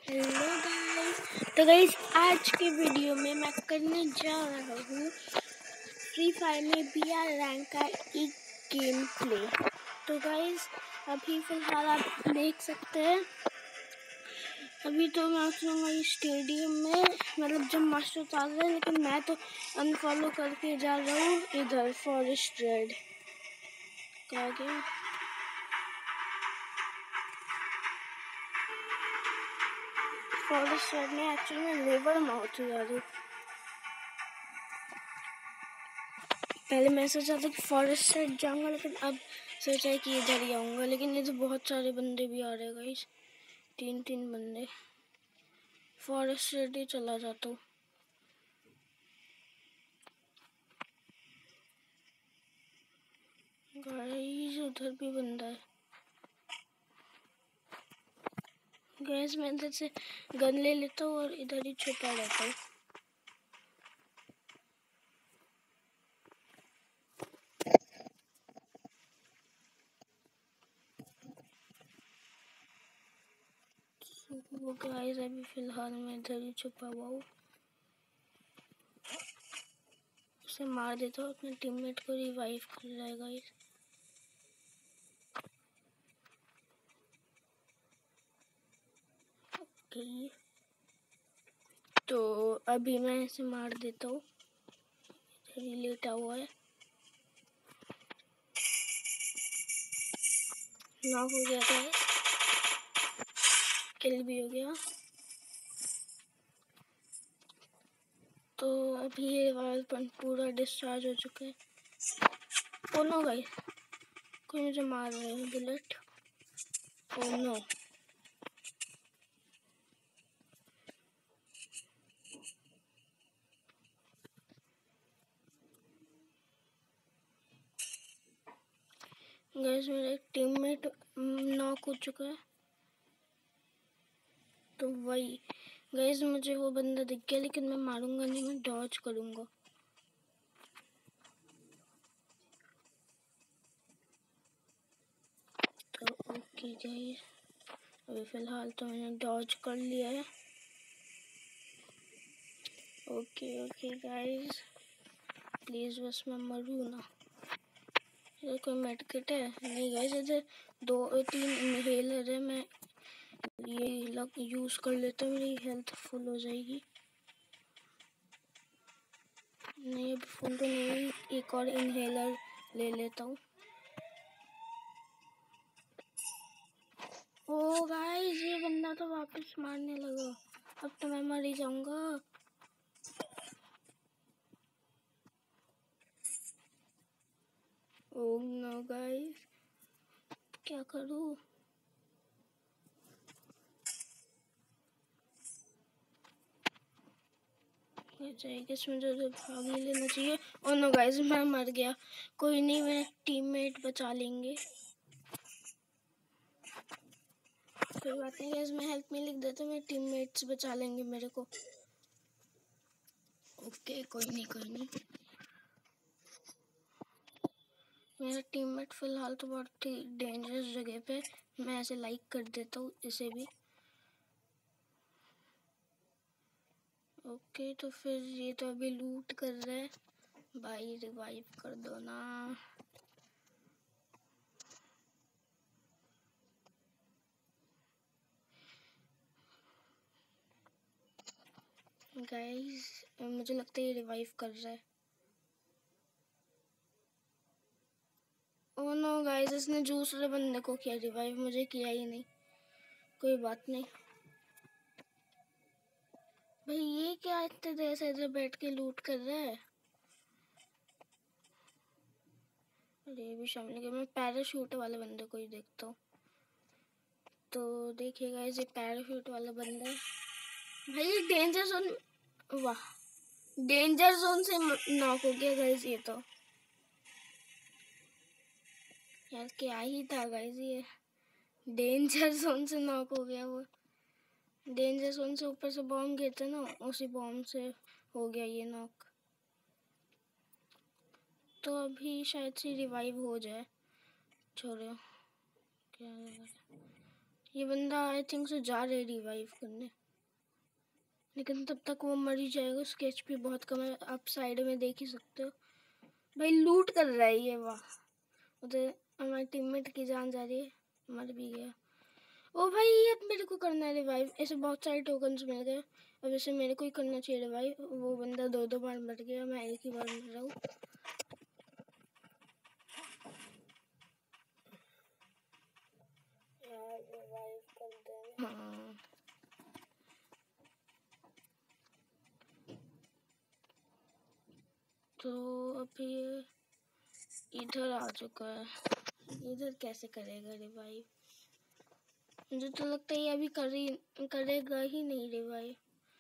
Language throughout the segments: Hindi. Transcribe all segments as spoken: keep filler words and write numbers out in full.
Hello guys. तो गाइस आज के वीडियो में मैं करने जा रहा हूँ फ्री फायर में बी आर रैंक का एक गेम प्ले। तो गाइस अभी फ़िलहाल आप देख सकते हैं, अभी तो मैं चलूँगा स्टेडियम में, मतलब जब मास्टर चल रहा है, लेकिन मैं तो अनफॉलो करके जा रहा हूँ इधर फॉरेस्ट रेड का गेम। फॉरेस्ट रेड में एक्चुअली में लेबर माउथ जा रही। पहले मैं सोचा था कि फॉरेस्ट रेड जाऊंगा, लेकिन अब सोचा है कि इधर ही आऊंगा। लेकिन ये तो बहुत सारे बंदे भी आ रहे हैं गाइस, तीन तीन बंदे। फॉरेस्ट रेड ही चला जाता हूँ। गाइस उधर भी बंदा है। गाइस मैं इधर से गन ले लेता हूँ और इधर ही छुपा रहता हूँ। वो गाइस अभी फिलहाल मैं इधर ही छुपा हुआ हूँ। उसे मार देता हूँ, अपने टीममेट को रिवाइव कर रहा है गाइस। ओके, तो अभी मैं इसे मार देता हूँ। इधर ही लेटा हुआ है। नॉक हो गया था, किल भी हो गया। तो अभी ये वाला पॉइंट पूरा डिस्चार्ज हो चुका है। ओ नो गाइस, कोई मुझे मार रहा है बुलेट। ओ नो, गाइस मेरा एक टीममेट नॉक हो चुका है। तो वही गाइस, मुझे वो बंदा दिख गया, लेकिन मैं मारूंगा नहीं, मैं डॉज करूंगा। तो ओके गाइस, अभी फिलहाल तो मैंने डॉज कर लिया है। ओके ओके गाइस, प्लीज बस मैं मरूँ ना। इधर कोई मेडकिट है? नहीं गाइस, इधर दो तीन इनहेलर है। मैं ये लग यूज कर लेता हूँ, मेरी हेल्थ फुल हो जाएगी। नहीं अभी फुल तो नहीं, एक और इनहेलर ले लेता हूँ। ओ गाइस, ये बंदा तो वापस मारने लगा। अब तो मैं मर ही जाऊंगा। ओह नो गाइस, क्या करूँ? इसमें जो भाग ही लेना चाहिए। ओह नो गाइस, मैं मर गया। कोई नहीं, मेरे टीममेट बचा लेंगे। कोई बात नहीं गाइस, मैं हेल्प में लिख देता हूँ, मेरे टीममेट्स बचा लेंगे मेरे को। ओके कोई नहीं कोई नहीं। मेरा टीममेट फिलहाल तो बहुत ही डेंजरस जगह पे, मैं ऐसे लाइक कर देता हूँ इसे भी। ओके तो फिर ये तो अभी लूट कर रहा है। भाई रिवाइव कर दो ना। गाइस मुझे लगता है ये रिवाइव कर रहा है। ओह नो गाइस, इसने दूसरे बंदे को किया रिवाइव, मुझे किया ही नहीं। कोई बात नहीं। भाई ये क्या इतने देर से इधर बैठ के लूट कर रहा है? अरे भी शामिल के मैं पैराशूट वाले बंदे को ही देखता हूँ। तो देखिएगा ये पैराशूट वाला बंदा है। भाई डेंजर जोन, वाह डेंजर जोन से नॉक हो गया गाइस। ये तो यार क्या ही था गाइस, ये डेंजर जोन से नॉक हो गया। वो डेंजर जोन से ऊपर से बॉम्ब गिरता ना, उसी बॉम्ब से हो गया ये नॉक। तो अभी शायद से रिवाइव हो जाए। छोड़ो क्या, ये बंदा आई थिंक से जा रहे रिवाइव करने, लेकिन तब तक वो मर ही जाएगा। उसकी एचपी बहुत कम है, आप साइड में देख ही सकते हो। भाई लूट कर रहा है ये, वाह। उधर हमारे टीममेट की जान जा रही है, मर भी गया। ओ भाई अब मेरे को करना है रिवाइव। ऐसे बहुत सारे टोकन्स मिल गए, अब ऐसे मेरे को ही करना चाहिए रिवाइव। वो बंदा दो दो बार मर गया, मैं एक ही बार मर रहा हूँ। यार रिवाइव कर दे। हाँ तो अभी इधर आ चुका है, इधर कैसे करेगा रिवाइव? मुझे तो लगता है ये अभी कर ही करेगा ही नहीं रिवाइव।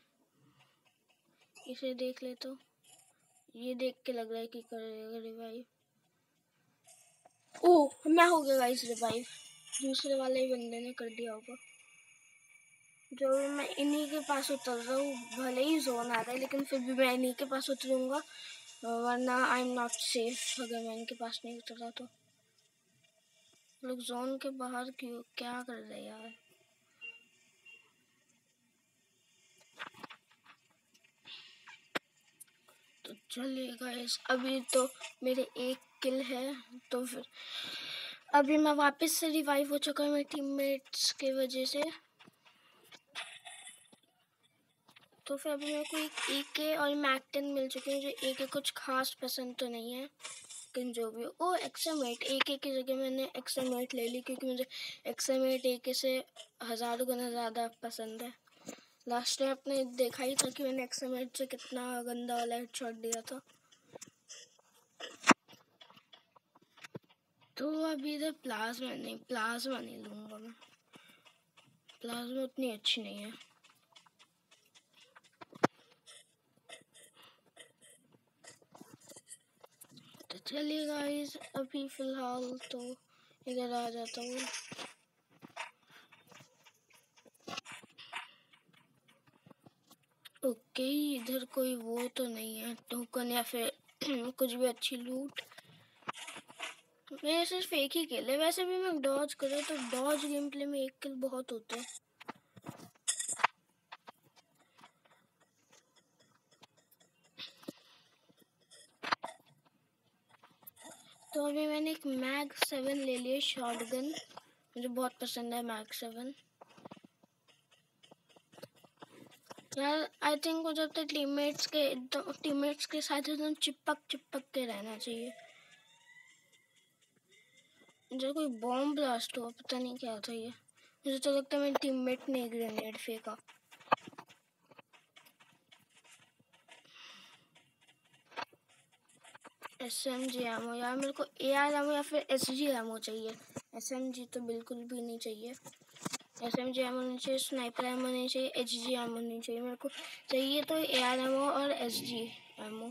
इसे देख ले तो, ये देख के लग रहा है कि करेगा रिवाइव। ओह मैं हो गया गाइस रिवाइव, दूसरे वाले ही बंदे ने कर दिया होगा। जो मैं इन्हीं के पास उतर रहा हूँ, भले ही जोन आ रहा है लेकिन फिर भी मैं इन्हीं के पास उतरूंगा, वरना आई एम नॉट सेफ अगर मैं इनके पास नहीं उतरा तो। लोग जोन के बाहर क्यों क्या कर रहे हैं यार? तो चलिए गाइस, अभी तो मेरे एक किल है, तो फिर अभी मैं वापस से रिवाइव हो चुका है मेरे टीममेट्स के वजह से। तो फिर अभी मेरे को एक एके और मैक टेन मिल चुके हैं। जो एके कुछ खास पसंद तो नहीं है, लेकिन जो भी हो। ओ एक्सएम एट, एके की जगह मैंने एक्सएम एट ले ली क्योंकि मुझे एक्सएम एट एके से हज़ारों गुना ज़्यादा पसंद है। लास्ट टाइम आपने देखा ही था कि मैंने एक्सएम एट से कितना गंदा वाला हेडशॉट दिया था। तो अभी इधर प्लाज्मा नहीं, प्लाज्मा नहीं लूँगा मैं, प्लाज्मा उतनी अच्छी नहीं है। तो चलिए गाइस, अभी फ़िलहाल तो इधर आ जाता हूँ। ओके इधर कोई वो तो नहीं है टोकन या फिर कुछ भी अच्छी लूट। मैं सिर्फ एक ही किल है, वैसे भी मैं डॉज करूँ तो डॉज गेम प्ले में एक किल बहुत होता है। तो अभी मैंने एक मैग सेवन ले लिया, शॉटगन, मुझे बहुत पसंद है मैग सेवन। यार आई थिंक वो जब तक टीममेट्स के टीममेट्स के साथ एकदम चिपक चिपक के रहना चाहिए। मुझे कोई बॉम्ब ब्लास्ट हुआ, पता नहीं क्या था ये। मुझे तो लगता है मेरे टीममेट ने ग्रेनेड फेंका। एसएमजी एमओ, यार मेरे को एआर एमओ या फिर एसजी एमओ चाहिए। एसएमजी तो बिल्कुल भी नहीं चाहिए, एसएमजी एमओ नहीं चाहिए, स्नाइपर एमओ नहीं चाहिए, एचजी एमओ नहीं चाहिए। मेरे को चाहिए तो एआर एमओ और एसजी एमओ।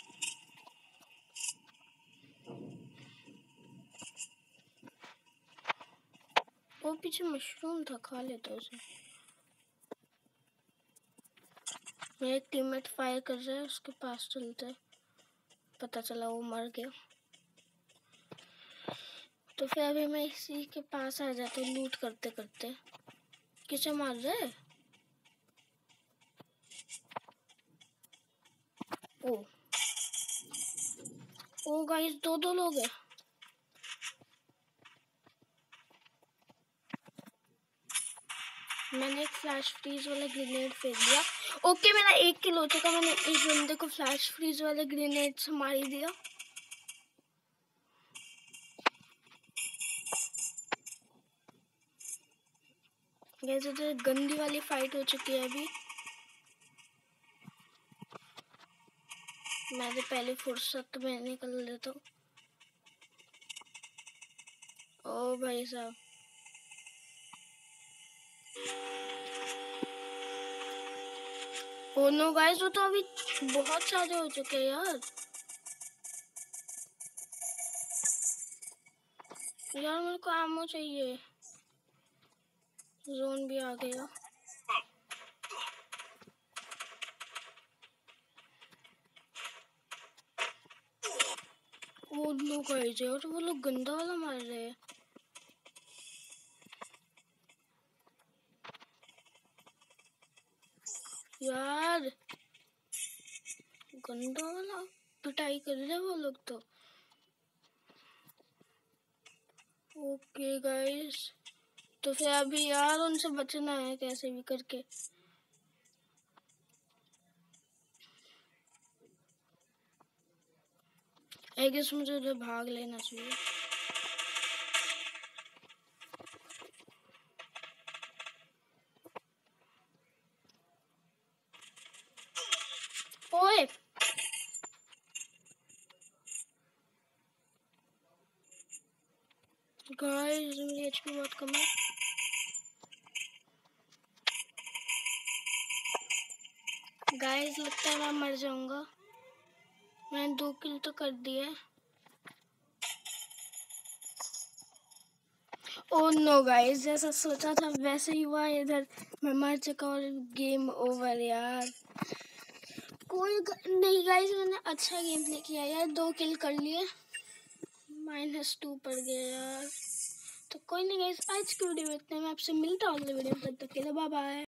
वो पीछे मशरूम था, खा लेता उसे। मेरा एक टीममेट फायर कर रहा है, उसके पास चलते हैं। पता चला वो मर गया। तो फिर अभी मैं इसी के पास आ जाता हूँ लूट करते करते। किसे मार रहे है? ओ ओ गाइस, दो दो लोग हैं। मैंने एक फ्लैश फ्रीज वाला ग्रेनेड फेंक दिया। ओके मेरा एक किल हो चुका, मैंने एक बंदे को फ्लैश फ्रीज वाले ग्रेनेड से मार ही दिया। जैसे तो गंदी वाली फाइट हो चुकी है अभी। मैं तो पहले फुर्सत में निकल लेता हूँ। ओ भाई साहब, ओ नो गाइस, वो तो अभी बहुत सारे हो चुके हैं यार। यार मेरे को आमो चाहिए, जोन भी आ गया। वो लोग आए और वो लोग गंदा वाला मार रहे हैं। यार गंदा वाला पिटाई कर रहे वो लोग तो। ओके गाइस, तो फिर अभी यार उनसे बचना है कैसे भी करके। आई गेस मुझे उधर भाग लेना चाहिए। ओए गाइस मेरी एचपी बहुत कम है। गाइस लगता है मैं मर जाऊंगा। मैंने दो किल तो कर दिए। ओह नो गाइस, जैसा सोचा था वैसे ही हुआ। इधर मैं मर चुका और गेम ओवर यार। कोई नहीं गाइस, मैंने अच्छा गेम प्ले किया यार, दो किल कर लिए, माइनस टू पड़ गया यार। तो कोई नहीं गाइस, आज की वीडियो में इतना। मैं आपसे मिलता हूँ अगले वीडियो में, तब तक के लिए बाय बाय।